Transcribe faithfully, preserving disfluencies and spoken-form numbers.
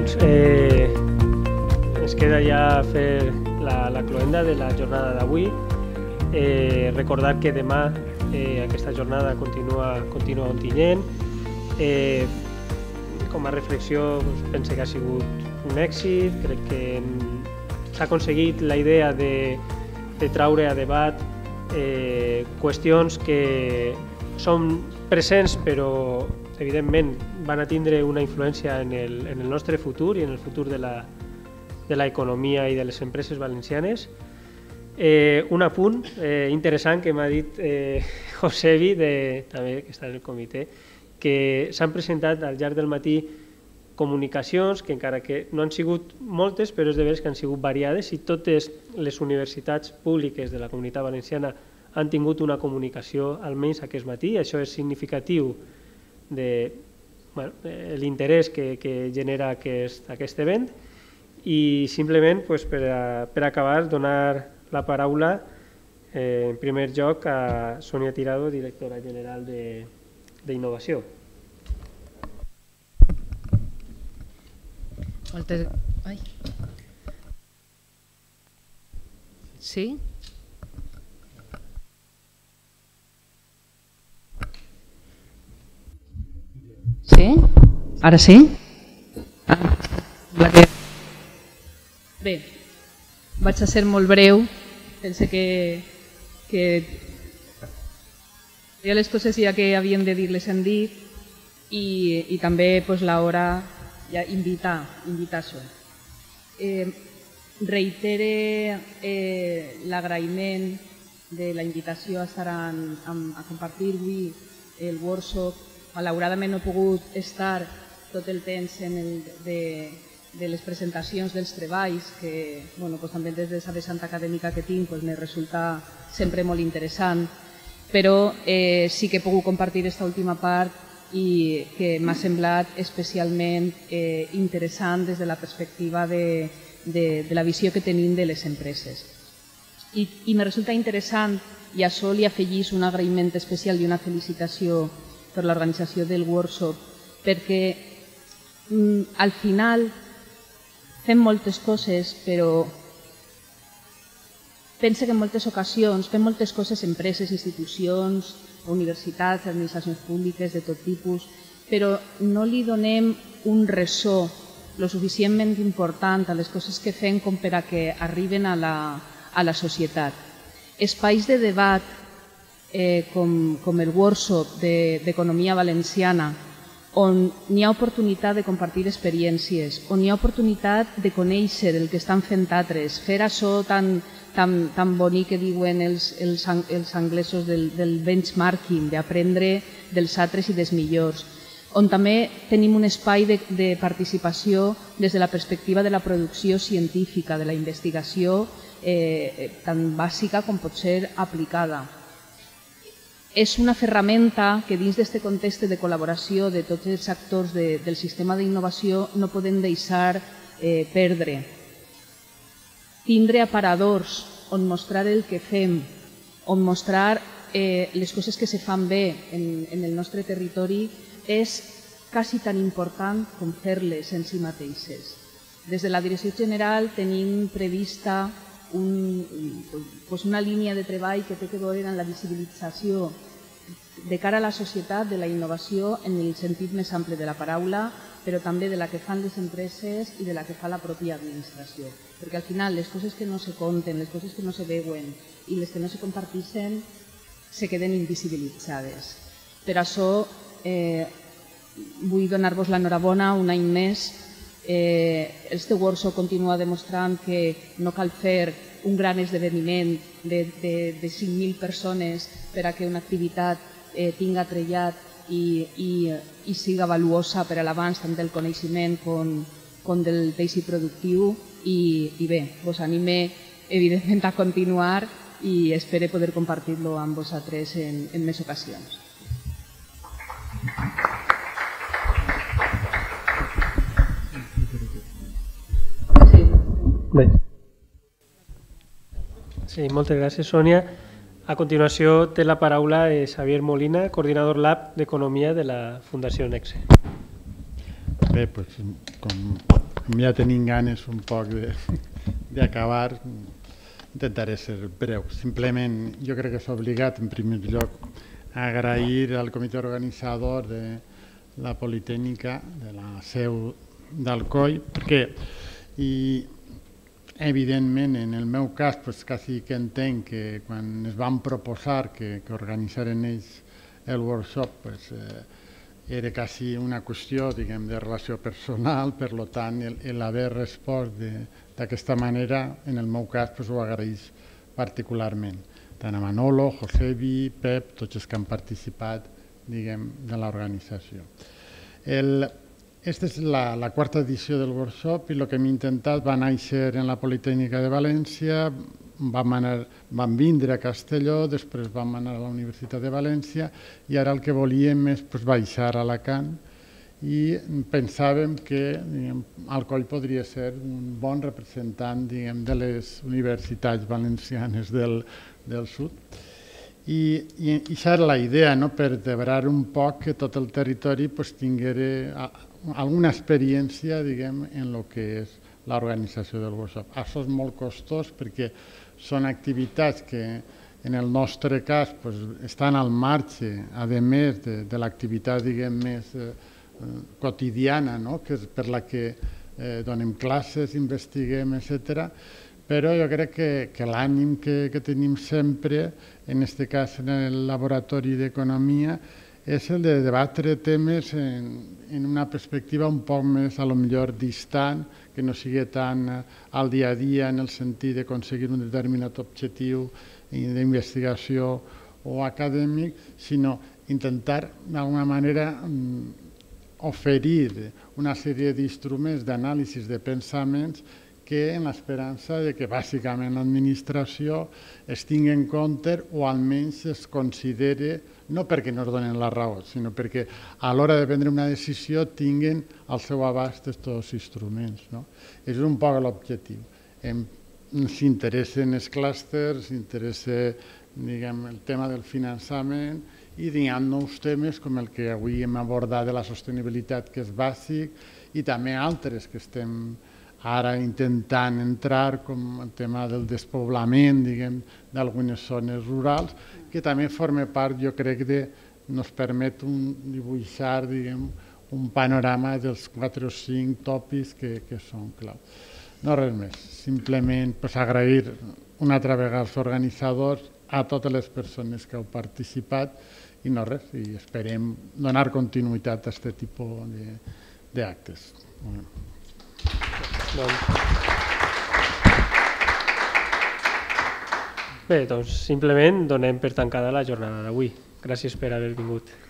doncs eh, ens queda ja fer la, la cloenda de la jornada d'avui. Eh, recordar que demà eh, aquesta jornada continua, continua Ontinyent. Eh, com a reflexió doncs, pense que ha sigut un èxit, crec que s'ha aconseguit la idea de, de traure a debat eh, qüestions que són presents però evidentment van a tindre una influència en el, en el nostre futur i en el futur de la, de l'economia i de les empreses valencianes. Eh, un apunt eh, interessant que m'ha dit eh, Josebi, de, també que està en el comitè, que s'han presentat al llarg del matí comunicacions que encara que no han sigut moltes, però és de veres que han sigut variades i totes les universitats públiques de la Comunitat Valenciana han tingut una comunicació almenys aquest matí. Això és significatiu de bueno, l'interès que, que genera aquest, aquest event i simplement pues, per, a, per acabar donar la paraula eh, en primer lloc a Sònia Tirado, directora general d'Innovació. Moltes... Ai. Sí? Sí? Ara sí? Ah, la que... Bé, vaig a ser molt breu. Pense que, que ja les coses ja que havien de dir les hem dit i, i també pues, l'hora ja invitar, invitar això. Eh, reitere eh, l'agraïment de la invitació a estar en, a, a compartir avui el workshop. Malauradament no he pogut estar tot el temps en el de, de les presentacions dels treballs, que bueno, pues, també des de la vessant acadèmica que tinc pues, me resulta sempre molt interessant, però eh, sí que he pogut compartir aquesta última part i que m'ha semblat especialment eh, interessant des de la perspectiva de, de, de la visió que tenim de les empreses. I, i me resulta interessant, i a això li afegís un agraïment especial i una felicitació per l'organització del workshop, perquè mm, al final fem moltes coses, però pense que en moltes ocasions fem moltes coses, empreses, institucions, universitats, administracions públiques de tot tipus, però no li donem un ressò lo suficientment important a les coses que fem com per a que arriben a la, a la societat. Espais de debat eh, com, com el workshop d'economia valenciana, on n'hi ha oportunitat de compartir experiències, on hi ha oportunitat de conèixer el que estan fent altres, fer això tan, tan, tan bonic que diuen els, els, els anglesos del, del benchmarking, d'aprendre dels altres i dels millors, on també tenim un espai de, de participació des de la perspectiva de la producció científica, de la investigació eh, tan bàsica com pot ser aplicada. És una ferramenta que dins d'aquest context de col·laboració de tots els actors de, del sistema d'innovació no podem deixar eh, perdre. Tindre aparadors on mostrar el que fem, on mostrar eh, les coses que se fan bé en, en el nostre territori és quasi tan important com fer-les en si mateixes. Des de la Direcció General tenim prevista Un, pues una línia de treball que té que veure amb la visibilització de cara a la societat de la innovació en el sentit més ample de la paraula, però també de la que fan les empreses i de la que fa la pròpia administració. Perquè al final les coses que no se conten, les coses que no se veuen i les que no se comparteixen se queden invisibilitzades. Per això eh, vull donar-vos l'enhorabona un any més. Eh, este workshop continua demostrant que no cal fer un gran esdeveniment de, de, de cinc mil persones per a que una activitat eh, tinga trellat i, i, i siga valuosa per a l'abans tant del coneixement com, com del teixit productiu i, i bé, vos anime evidentment a continuar i espero poder compartir-lo amb vosaltres en, en més ocasions. Bé. Sí, moltes gràcies, Sònia. A continuació té la paraula Xavier Molina, coordinador Lab d'Economia de la Fundació Nexe. Bé, pues, com com ja tenim ganes un poc d'acabar, intentaré ser breu. Simplement, jo crec que s'ha obligat, en primer lloc, a agrair al comitè organitzador de la Politècnica, de la seu d'Alcoi, perquè, i evidentment, en el meu cas, pues, quasi que entenc que quan es van proposar que, que organitzaren ells el workshop, pues, eh, era quasi una qüestió, diguem, de relació personal, per tant, l'haver respost d'aquesta manera, en el meu cas, pues, ho agraeix particularment. Tant a Manolo, Josebi, Pep, tots els que han participat, diguem, de l'organització. Aquesta és la, la quarta edició del workshop i el que hem intentat va néixer en la Politècnica de València, vam, anar, vam vindre a Castelló, després vam anar a la Universitat de València i ara el que volíem és pues, baixar a Alacant i pensàvem que diguem, Alcoi podria ser un bon representant diguem, de les universitats valencianes del, del sud. I, i això era la idea, no? Per vertebrar un poc que tot el territori pues, tingués alguna experiència diguem, en el que és l'organització del workshop. Això és molt costós perquè són activitats que en el nostre cas pues, estan al marge, a més de, de l'activitat diguem, més eh, quotidiana, no? Que és per la que eh, donem classes, investiguem, etcètera. Però jo crec que, que l'ànim que, que tenim sempre, en aquest cas en el laboratori d'economia, és el de debatre temes en, en una perspectiva un poc més, a lo millor, distant, que no sigui tan al dia a dia en el sentit d'aconseguir un determinat objectiu d'investigació o acadèmic, sinó intentar, d'alguna manera, oferir una sèrie d'instruments d'anàlisi de pensaments que en l'esperança de que bàsicament l'administració es tingui en compte o almenys es considere, no perquè no es donen la raó, sinó perquè a l'hora de prendre una decisió tinguin al seu abast aquests instruments. No? És un poc l'objectiu. S'interessen els clústers, s'interessa diguem, el tema del finançament i hi ha nous temes com el que avui hem abordat de la sostenibilitat, que és bàsic, i també altres que estem ara intentant entrar, com el tema del despoblament d'algunes zones rurals, que també forma part, jo crec, de nos permet un, dibuixar diguem, un panorama dels quatre o cinc tòpics que, que són clau. No res més, simplement pues, agrair una altra vegada als organitzadors, a totes les persones que heu participat i no res, i esperem donar continuïtat a aquest tipus d'actes. Bé, doncs simplement donem per tancada la jornada d'avui. Gràcies per haver vingut.